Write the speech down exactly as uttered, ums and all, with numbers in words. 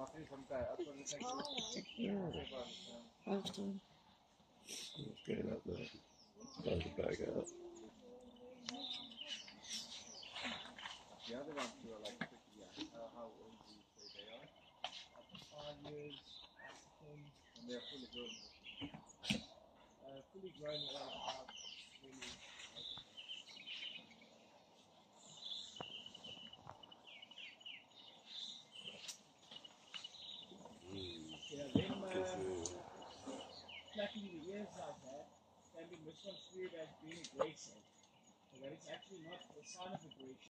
After. It's getting up there. Load the bag out. The other ones who are like pretty young, how, how old do you say they are? Up to five years, African, And they're fully grown. uh, fully grown at about really. Yeah, them uh, flapping the ears like that can be misconstrued as being aggressive, but that is actually not a sign of aggression.